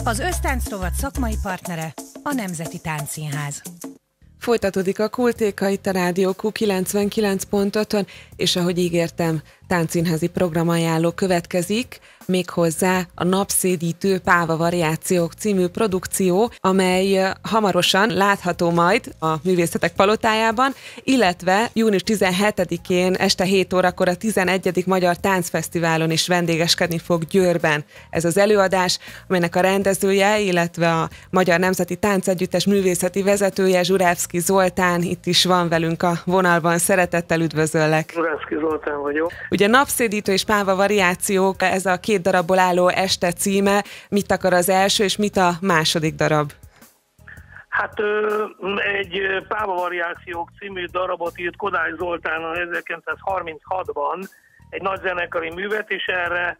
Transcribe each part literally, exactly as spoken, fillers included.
Az Össztánc szakmai partnere a Nemzeti Táncszínház. Folytatódik a Kultéka itt a Rádió Q kilencvenkilenc pont ötön, és ahogy ígértem, táncszínházi programajánló következik, méghozzá a Napszédítő Páva Variációk című produkció, amely hamarosan látható majd a Művészetek Palotájában, illetve június tizenhetedikén este hét órakor a tizenegyedik Magyar Táncfesztiválon is vendégeskedni fog Győrben. Ez az előadás, amelynek a rendezője, illetve a Magyar Nemzeti Táncegyüttes művészeti vezetője, Zsurevszky Zoltán itt is van velünk a vonalban. Szeretettel üdvözöllek! Zsurevszky Zoltán vagyok. Ugye Napszédítő és Páva Variációk, ez a két darabból álló este címe. Mit akar az első, és mit a második darab? Hát egy Páva Variációk című darabot írt Kodály Zoltán ezerkilencszázharminchatban, egy nagy zenekari művet, és erre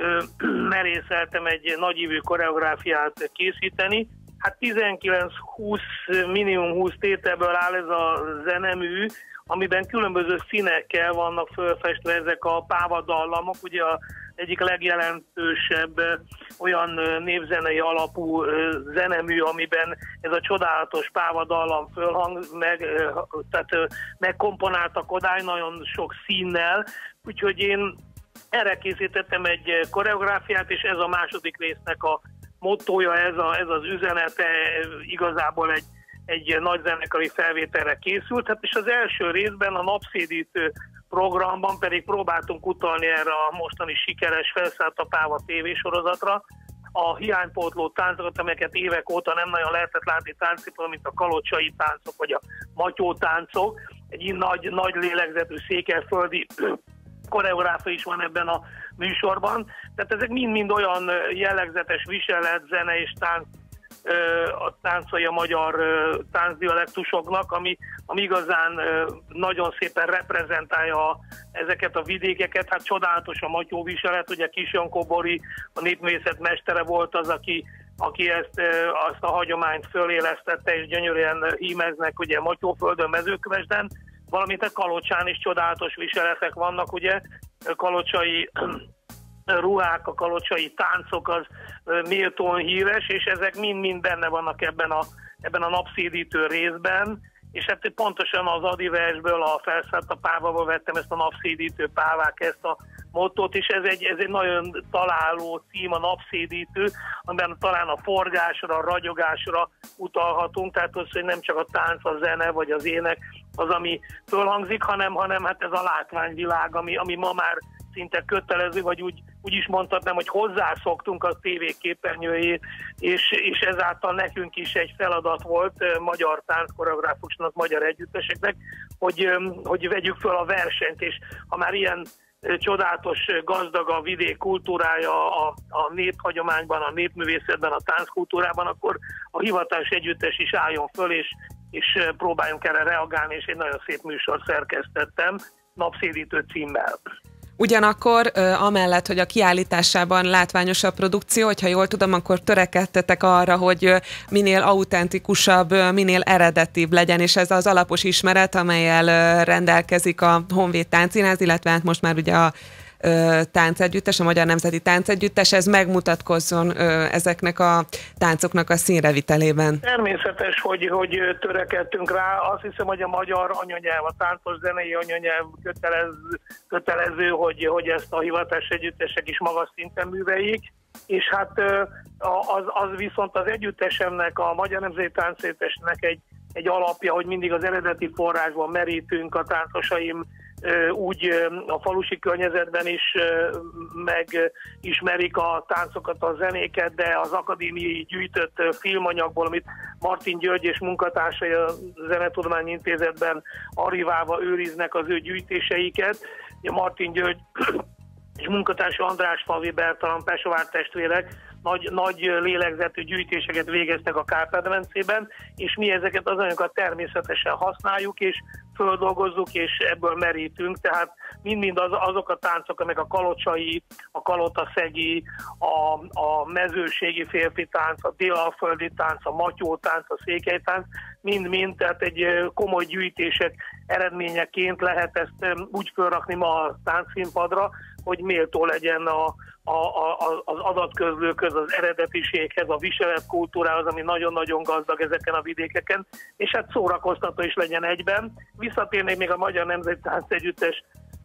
merészeltem egy nagyívű koreográfiát készíteni. Hát tizenkilenc-húsz, minimum húsz tételből áll ez a zenemű, amiben különböző színekkel vannak fölfestve ezek a pávadallamok. Ugye az egyik legjelentősebb olyan névzenei alapú zenemű, amiben ez a csodálatos pávadallam fölhang, meg, tehát megkomponálta Kodály nagyon sok színnel, úgyhogy én erre készítettem egy koreográfiát, és ez a második résznek a mottója, ez, a, ez az üzenete, igazából egy egy nagy zenekari felvételre készült, hát és az első részben, a Napszédítő programban pedig próbáltunk utalni erre a mostani sikeres Felszállt a Páva tévésorozatra, a hiánypótló táncokat, amelyeket évek óta nem nagyon lehetett látni táncipon, mint a kalocsai táncok, vagy a matyó táncok. Egy nagy, nagy lélegzetű székelyföldi koreográfia is van ebben a műsorban. Tehát ezek mind-mind olyan jellegzetes viselet, zene és tánc, a táncai a magyar táncdialektusoknak, ami, ami igazán nagyon szépen reprezentálja ezeket a vidékeket. Hát csodálatos a matyóviselet, ugye Kis Jankó Bori, a népművészet mestere volt az, aki, aki ezt azt a hagyományt fölélesztette, és gyönyörűen hímeznek ugye Matyóföldön, Mezőkövesden, valamint a Kalocsán is csodálatos viseletek vannak, ugye kalocsai ruhák, a kalocsai táncok az méltón híres, és ezek mind-mind benne vannak ebben a, ebben a napszédítő részben, és hát pontosan az Adiversből, a Felszállt a Pávából vettem ezt a Napszédítő Pávák, ezt a mottót, és ez egy, ez egy nagyon találó cím, a Napszédítő, amiben talán a forgásra, a ragyogásra utalhatunk, tehát az, hogy nem csak a tánc, a zene vagy az ének az, ami fölhangzik, hanem, hanem hát ez a látványvilág, ami, ami ma már szinte kötelező, vagy úgy, úgy is mondhatnám, hogy hozzászoktunk a tévé képernyőjét, és, és ezáltal nekünk is egy feladat volt, magyar tánckoreográfusnak, magyar együtteseknek, hogy, hogy vegyük föl a versenyt, és ha már ilyen csodálatos, gazdag a vidék kultúrája a, a néphagyományban, a népművészetben, a tánckultúrában, akkor a hivatalos együttes is álljon föl, és, és próbáljunk erre reagálni, és egy nagyon szép műsor szerkesztettem, Napszédítő címmel. Ugyanakkor amellett, hogy a kiállításában látványos a produkció, hogyha jól tudom, akkor törekedtetek arra, hogy minél autentikusabb, minél eredetibb legyen, és ez az alapos ismeret, amellyel rendelkezik a Honvéd Táncszínház, illetve hát most már ugye a táncegyüttes, a Magyar Nemzeti Táncegyüttes, ez megmutatkozzon ezeknek a táncoknak a színrevitelében. Természetes, hogy, hogy törekedtünk rá. Azt hiszem, hogy a magyar anyanyelv, a táncos zenei anyanyelv kötelez, kötelező, hogy, hogy ezt a hivatalos együttesek is magas szinten műveljék. És hát az, az viszont az együttesemnek, a Magyar Nemzeti Táncegyüttesnek egy, egy alapja, hogy mindig az eredeti forrásban merítünk, a táncosaim úgy a falusi környezetben is megismerik a táncokat, a zenéket, de az akadémiai gyűjtött filmanyagból, amit Martin György és munkatársai a Zenetudományi Intézetben archiválva őriznek az ő gyűjtéseiket. Martin György és munkatársa András Falvi Bertalan, Pesovár testvérek nagy, nagy lélegzetű gyűjtéseket végeztek a Kárpát-medencében, és mi ezeket az anyagokat természetesen használjuk, és földolgozzuk, és ebből merítünk, tehát mind-mind az, azok a táncok, amik a kalocsai, a kalotaszegi, a, a mezőségi férfi tánc, a délalföldi tánc, a matyó tánc, a székelytánc, mind-mind, tehát egy komoly gyűjtések eredményeként lehet ezt úgy fölrakni ma a táncszínpadra, hogy méltó legyen a, a, a, az adatközlőköz, az eredetiséghez, a viseletkultúrához, ami nagyon-nagyon gazdag ezeken a vidékeken, és hát szórakoztató is legyen egyben. Visszatérnék még a Magyar Nemzeti Táncegyüttes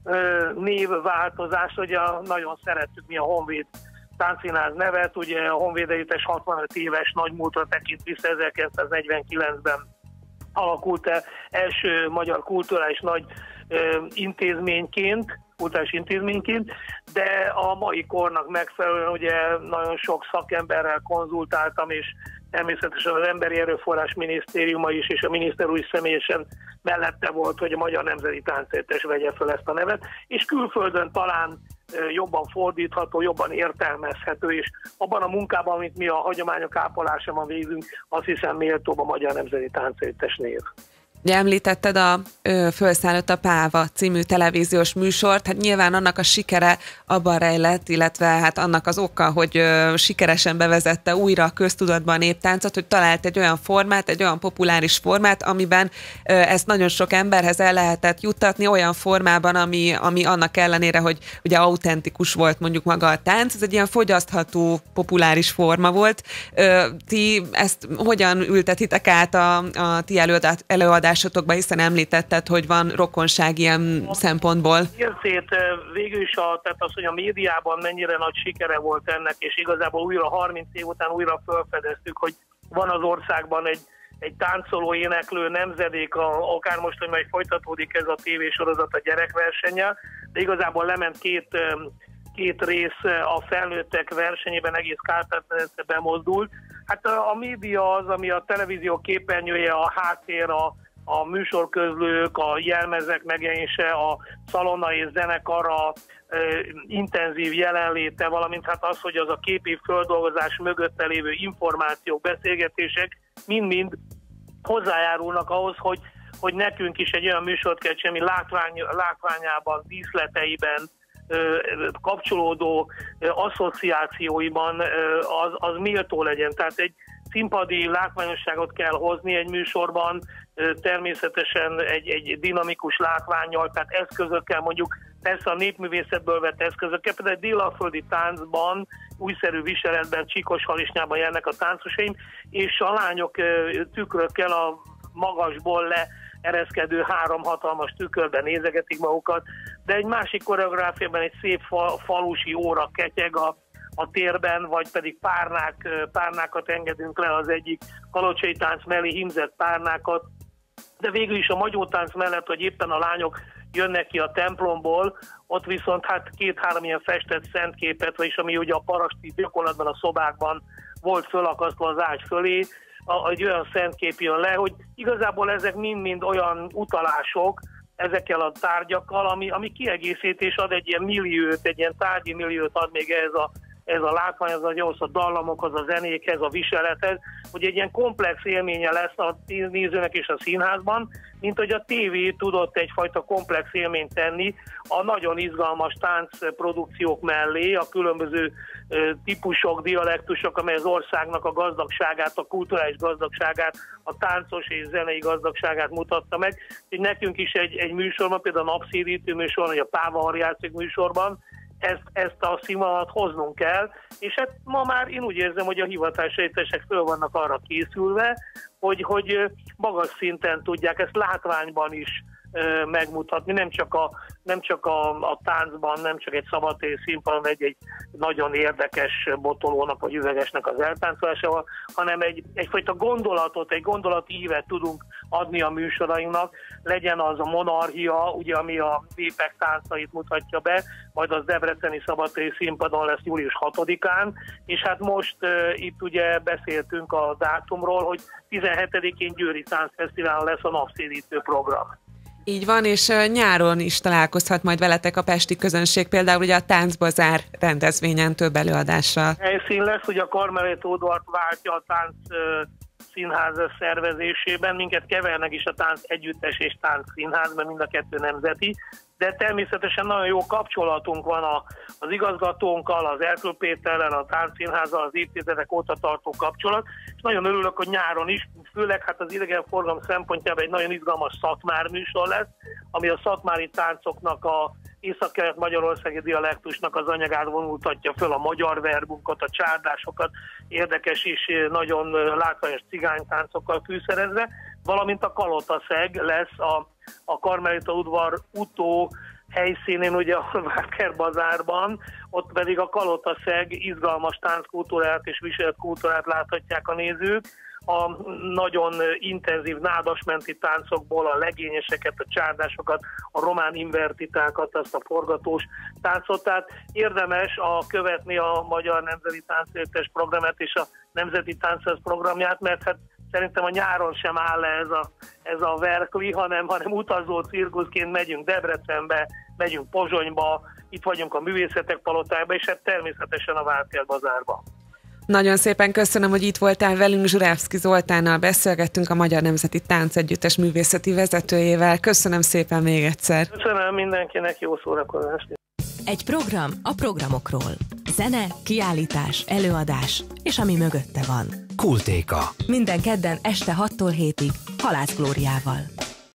névváltozás, ugye nagyon szerettük mi a Honvéd Táncszínház nevet, ugye a Honvéd Együttes hatvanöt éves nagymúltra tekint vissza, ezerkilencszáznegyvenkilencben alakult el első magyar kulturális nagy ö, intézményként, kulturális intézményként, de a mai kornak megfelelően ugye nagyon sok szakemberrel konzultáltam, és természetesen az Emberi Erőforrás Minisztériuma is, és a miniszter úr is személyesen mellette volt, hogy a Magyar Nemzeti Táncegyüttes vegye fel ezt a nevet, és külföldön talán jobban fordítható, jobban értelmezhető, és abban a munkában, amit mi a hagyományok ápolásában végzünk, azt hiszem méltóbb a Magyar Nemzeti Táncegyüttes név. Ugye említetted a ö, Fölszállott a Páva című televíziós műsort, hát nyilván annak a sikere abban rejlett, illetve hát annak az oka, hogy ö, sikeresen bevezette újra a köztudatban a néptáncot, hogy talált egy olyan formát, egy olyan populáris formát, amiben ö, ezt nagyon sok emberhez el lehetett juttatni, olyan formában, ami, ami annak ellenére, hogy ugye autentikus volt mondjuk maga a tánc, ez egy ilyen fogyasztható, populáris forma volt. Ö, ti ezt hogyan ültetitek át a, a ti előadás, előadás hiszen említetted, hogy van rokonság ilyen szempontból. Értét végül is a, tehát az, hogy a médiában mennyire nagy sikere volt ennek, és igazából újra harminc év után újra felfedeztük, hogy van az országban egy, egy táncoló, éneklő nemzedék, a, akár most, hogy majd folytatódik ez a tévésorozat a gyerekversennyel, de igazából lement két, két rész a felnőttek versenyében, egész Kárpát-medence bemozdult. Hát a, a média az, ami a televízió képernyője, a háttér, a a műsorközlők, a jelmezek megjelenése, a szalonna és zenekar, a e, intenzív jelenléte, valamint hát az, hogy az a képi földolgozás mögötte lévő információk, beszélgetések mind-mind hozzájárulnak ahhoz, hogy, hogy nekünk is egy olyan műsort kell csinálni, látvány, látványában, díszleteiben, e, kapcsolódó e, asszociációiban e, az, az méltó legyen. Tehát egy színpadi látványosságot kell hozni egy műsorban, természetesen egy, egy dinamikus látvánnyal, tehát eszközökkel, mondjuk persze a népművészetből vett eszközökkel, például egy dél-alföldi táncban, újszerű viseletben, csíkos halisnyában járnak a táncosaim, és a lányok tükrökkel a magasból le ereszkedő három hatalmas tükörben nézegetik magukat, de egy másik koreográfiában egy szép fa, falusi óra ketyeg a a térben, vagy pedig párnák, párnákat engedünk le az egyik kalocsai tánc mellé, hímzett párnákat, de végül is a magyótánc mellett, hogy éppen a lányok jönnek ki a templomból, ott viszont hát két-három ilyen festett szentképet, vagyis ami ugye a paraszti gyakorlatban a szobákban volt fölakasztva az ágy fölé, egy olyan szentkép jön le, hogy igazából ezek mind-mind olyan utalások ezekkel a tárgyakkal, ami, ami kiegészítés ad egy ilyen milliót, egy ilyen tárgyi milliót ad még ehhez a ez a látvány, az ahhoz a dallamokhoz, a zenékhez, a viselethez, hogy egy ilyen komplex élménye lesz a nézőnek és a színházban, mint hogy a tévé tudott egyfajta komplex élményt tenni a nagyon izgalmas táncprodukciók mellé, a különböző típusok, dialektusok, amely az országnak a gazdagságát, a kulturális gazdagságát, a táncos és zenei gazdagságát mutatta meg. Hogy nekünk is egy, egy műsorban, például a napszédítő műsorban, vagy a Páva variációk műsorban, Ezt, ezt a színvonalat hoznunk kell, és hát ma már én úgy érzem, hogy a hivatási együttesek föl vannak arra készülve, hogy, hogy magas szinten tudják ezt látványban is ö, megmutatni, nem csak, a, nem csak a, a táncban, nem csak egy szabadtéri színpadon egy, egy nagyon érdekes botolónak vagy üvegesnek az eltáncolásával, hanem egy, egyfajta gondolatot, egy gondolatívet tudunk adni a műsorainknak, legyen az a monarchia, ugye, ami a népek táncait mutatja be, majd az debreceni szabadtéri színpadon lesz július hatodikán, és hát most uh, itt ugye beszéltünk a dátumról, hogy tizenhetedikén Győri Táncfesztiválon lesz a napszédítő program. Így van, és nyáron is találkozhat majd veletek a pesti közönség, például ugye a Táncbazár rendezvényen több előadással. Helyszín lesz, ugye a Karmelit Ódort váltja a tánc uh, színház szervezésében, minket kevernek is a tánc együttes és tánc színház, mert mind a kettő nemzeti, de természetesen nagyon jó kapcsolatunk van a, az igazgatónkkal, az Erkl Péterrel, a táncszínházzal, az évtizedek óta tartó kapcsolat, és nagyon örülök, hogy nyáron is, főleg hát az idegenforgalom szempontjában egy nagyon izgalmas szatmár műsor lesz, ami a szatmári táncoknak a észak-kelet-magyarországi dialektusnak az anyagát vonultatja föl, a magyar verbunkat, a csárdásokat, érdekes és nagyon látványos cigánytáncokkal fűszerezve, valamint a kalotaszeg lesz a, a Karmelita udvar utó helyszínén, ugye a Várker bazárban, ott pedig a kalotaszeg izgalmas tánckultúrát és viseletkultúrát láthatják a nézők. A nagyon intenzív nádasmenti táncokból a legényeseket, a csárdásokat, a román invertitákat, azt a forgatós táncot. Tehát érdemes a követni a Magyar Nemzeti Táncegyüttes programját és a Nemzeti Táncház programját, mert hát szerintem a nyáron sem áll le ez a, ez a verkli, hanem, hanem utazó cirkuszként megyünk Debrecenbe, megyünk Pozsonyba, itt vagyunk a Művészetek Palotájában, és hát természetesen a Várker bazárba. Nagyon szépen köszönöm, hogy itt voltál velünk, Zsurávszky Zoltánnal beszélgettünk, a Magyar Nemzeti Táncegyüttes művészeti vezetőjével. Köszönöm szépen még egyszer. Köszönöm mindenkinek, jó szórakozást. Egy program a programokról. Zene, kiállítás, előadás, és ami mögötte van. Kultéka. Minden kedden este hattól hétig Halász Glóriával.